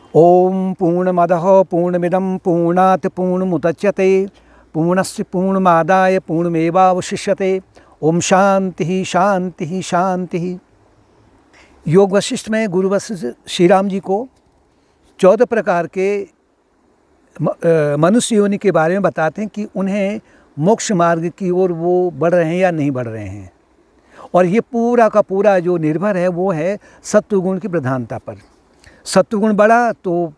ओम पूर्णमदः पूर्णमिदं पूर्णात् पूर्णमुदच्यते पूर्णस्य पूर्णमादाय पूर्णमेवावशिष्यते। ओम शांति शांति शांति। योग वशिष्ठ में गुरु वशिष्ठ श्री राम जी को 14 प्रकार के मनुष्य योनि के बारे में बताते हैं कि उन्हें मोक्ष मार्ग की ओर वो बढ़ रहे हैं या नहीं बढ़ रहे हैं। और ये पूरा का पूरा जो निर्भर है वो है सत्वगुण की प्रधानता पर। सत्वगुण बढ़ा तो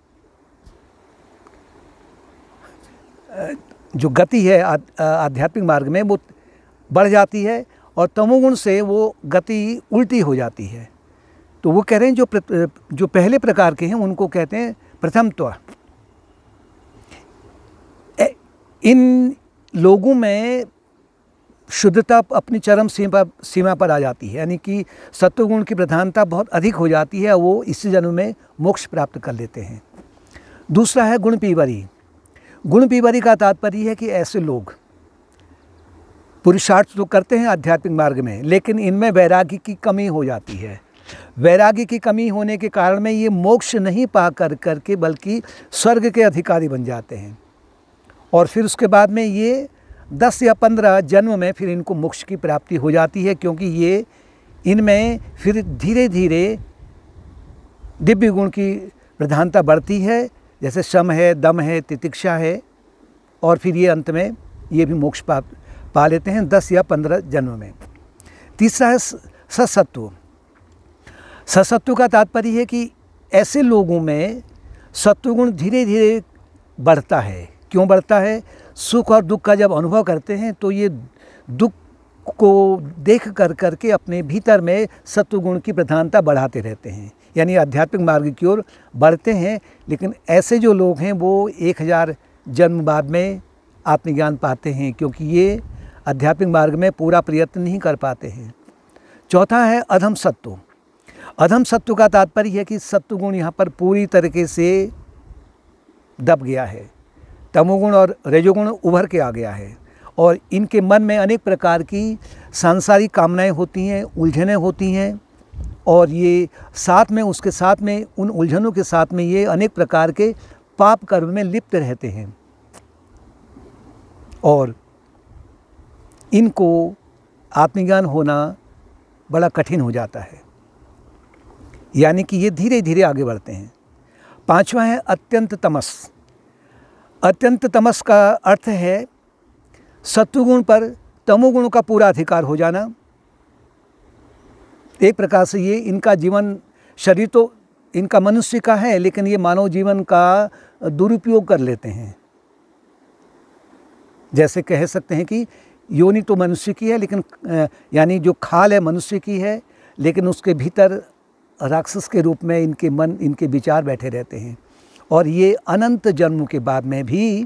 जो गति है आध्यात्मिक मार्ग में वो बढ़ जाती है और तमोगुण से वो गति उल्टी हो जाती है। तो वो कह रहे हैं जो पहले प्रकार के हैं उनको कहते हैं प्रथमत्व। इन लोगों में शुद्धता अपनी चरम सीमा पर आ जाती है, यानी कि सत्वगुण की प्रधानता बहुत अधिक हो जाती है। वो इसी जन्म में मोक्ष प्राप्त कर लेते हैं। दूसरा है गुण पीवरी। गुण पीवरी का तात्पर्य है कि ऐसे लोग पुरुषार्थ तो करते हैं आध्यात्मिक मार्ग में, लेकिन इनमें वैराग्य की कमी हो जाती है। वैराग्य की कमी होने के कारण में ये मोक्ष नहीं पा करके बल्कि स्वर्ग के अधिकारी बन जाते हैं। और फिर उसके बाद में ये 10 या 15 जन्म में फिर इनको मोक्ष की प्राप्ति हो जाती है, क्योंकि ये इनमें फिर धीरे धीरे दिव्य गुण की प्रधानता बढ़ती है, जैसे शम है, दम है, तितिक्षा है, और फिर ये अंत में ये भी मोक्ष पा लेते हैं 10 या 15 जन्म में। तीसरा है सत्सत्व। सत्सत्व का तात्पर्य है कि ऐसे लोगों में सत्वगुण धीरे धीरे बढ़ता है। क्यों बढ़ता है? सुख और दुख का जब अनुभव करते हैं तो ये दुख को देख करके अपने भीतर में सत्वगुण की प्रधानता बढ़ाते रहते हैं, यानी आध्यात्मिक मार्ग की ओर बढ़ते हैं। लेकिन ऐसे जो लोग हैं वो 1000 जन्म बाद में आत्मज्ञान पाते हैं, क्योंकि ये आध्यात्मिक मार्ग में पूरा प्रयत्न नहीं कर पाते हैं। चौथा है अधम सत्व। अधम सत्व का तात्पर्य है कि सत्वगुण यहाँ पर पूरी तरीके से दब गया है। तमोगुण और रजोगुण उभर के आ गया है और इनके मन में अनेक प्रकार की सांसारिक कामनाएं होती हैं, उलझनें होती हैं, और ये साथ में उसके साथ में उन उलझनों के साथ में ये अनेक प्रकार के पाप कर्म में लिप्त रहते हैं और इनको आत्मज्ञान होना बड़ा कठिन हो जाता है, यानी कि ये धीरे धीरे आगे बढ़ते हैं। पांचवा है अत्यंत तमस। अत्यंत तमस का अर्थ है सत्वगुण पर तमोगुण का पूरा अधिकार हो जाना। एक प्रकार से ये इनका जीवन, शरीर तो इनका मनुष्य का है, लेकिन ये मानव जीवन का दुरुपयोग कर लेते हैं। जैसे कह सकते हैं कि योनि तो मनुष्य की है, लेकिन यानी जो खाल है मनुष्य की है, लेकिन उसके भीतर राक्षस के रूप में इनके मन, इनके विचार बैठे रहते हैं और ये अनंत जन्मों के बाद में भी,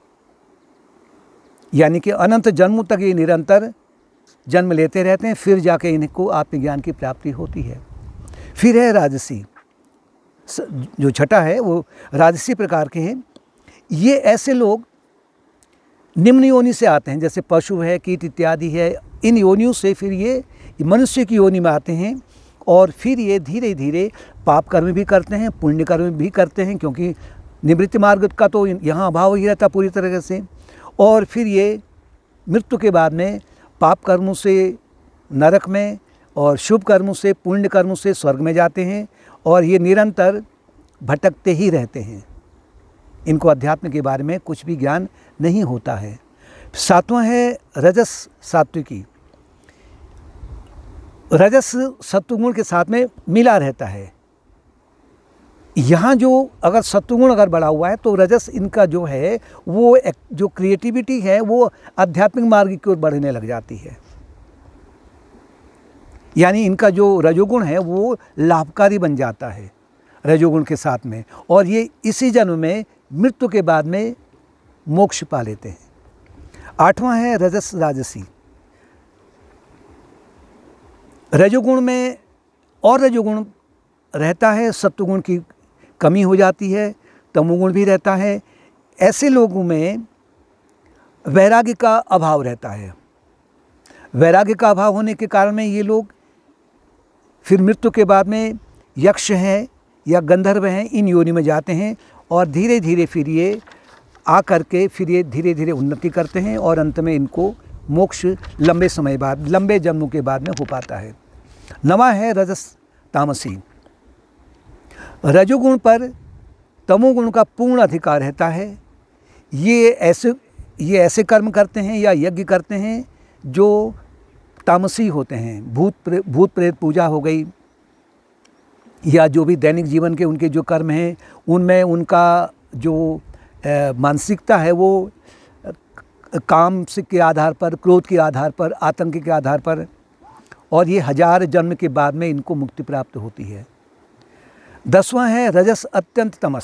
यानी कि अनंत जन्मों तक ये निरंतर जन्म लेते रहते हैं, फिर जाके इनको आत्मज्ञान की प्राप्ति होती है। फिर है राजसी। जो छठा है वो राजसी प्रकार के हैं। ये ऐसे लोग निम्न योनि से आते हैं, जैसे पशु है, कीट इत्यादि है। इन योनियों से फिर ये मनुष्य की योनि में आते हैं और फिर ये धीरे धीरे पाप कर्म भी करते हैं, पुण्य कर्म भी करते हैं, क्योंकि निवृत्ति मार्ग का तो यहाँ अभाव ही रहता पूरी तरह से। और फिर ये मृत्यु के बाद में पाप कर्मों से नरक में और शुभ कर्मों से, पुण्य कर्मों से स्वर्ग में जाते हैं और ये निरंतर भटकते ही रहते हैं। इनको अध्यात्म के बारे में कुछ भी ज्ञान नहीं होता है। सातवां है रजस सात्विकी। रजस सत्वगुण के साथ में मिला रहता है। यहाँ जो अगर सत्वगुण अगर बढ़ा हुआ है तो रजस इनका जो है वो जो क्रिएटिविटी है वो आध्यात्मिक मार्ग की ओर बढ़ने लग जाती है, यानी इनका जो रजोगुण है वो लाभकारी बन जाता है रजोगुण के साथ में, और ये इसी जन्म में मृत्यु के बाद में मोक्ष पा लेते हैं। आठवां है रजस राजसी। रजोगुण में और रजोगुण रहता है, सत्वगुण की कमी हो जाती है, तमोगुण भी रहता है। ऐसे लोगों में वैराग्य का अभाव रहता है। वैराग्य का अभाव होने के कारण में ये लोग फिर मृत्यु के बाद में यक्ष हैं या गंधर्व हैं, इन योनि में जाते हैं और धीरे धीरे फिर ये आकर के फिर ये धीरे धीरे उन्नति करते हैं और अंत में इनको मोक्ष लंबे समय बाद, लंबे जन्मों के बाद में हो पाता है। 9वां है रजस तामसी। रजोगुण पर तमोगुण का पूर्ण अधिकार रहता है। ये ऐसे कर्म करते हैं या यज्ञ करते हैं जो तामसी होते हैं। भूत प्रेत पूजा हो गई या जो भी दैनिक जीवन के उनके जो कर्म हैं उनमें उनका जो मानसिकता है वो काम के आधार पर, क्रोध के आधार पर, आतंक के आधार पर, और ये 1000 जन्म के बाद में इनको मुक्ति प्राप्त होती है। 10वां है रजस अत्यंत तमस।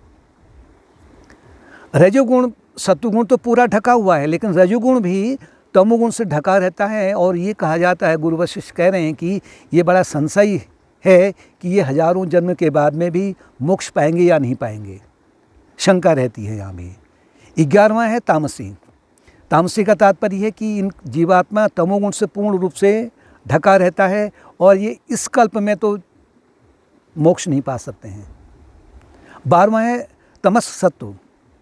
रजोगुण, सत्वगुण तो पूरा ढका हुआ है, लेकिन रजोगुण भी तमोगुण से ढका रहता है। और ये कहा जाता है, गुरु वशिष्ठ कह रहे हैं कि ये बड़ा संशय है कि ये हजारों जन्म के बाद में भी मोक्ष पाएंगे या नहीं पाएंगे, शंका रहती है यहाँ भी। 11वां है तामसी। तामसी का तात्पर्य है कि इन जीवात्मा तमोगुण से पूर्ण रूप से ढका रहता है और ये इस कल्प में तो मोक्ष नहीं पा सकते हैं। 12वां है तमस सत्व।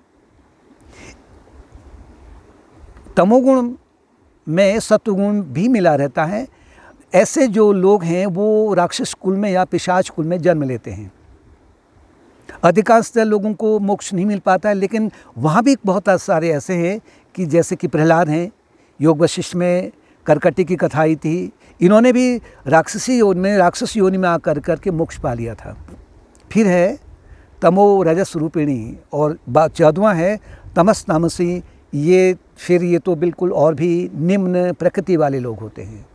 तमोगुण में सत्वगुण भी मिला रहता है। ऐसे जो लोग हैं वो राक्षस कुल में या पिशाच कुल में जन्म लेते हैं। अधिकांशतः लोगों को मोक्ष नहीं मिल पाता है, लेकिन वहाँ भी बहुत सारे ऐसे हैं कि जैसे कि प्रहलाद हैं, योग वशिष्ठ में करकटी की कथा आई थी, इन्होंने भी राक्षस योनि में आकर करके मोक्ष पा लिया था। फिर है तमो रजस रूपिणी और 14वां है तमस तामसी। ये तो बिल्कुल और भी निम्न प्रकृति वाले लोग होते हैं।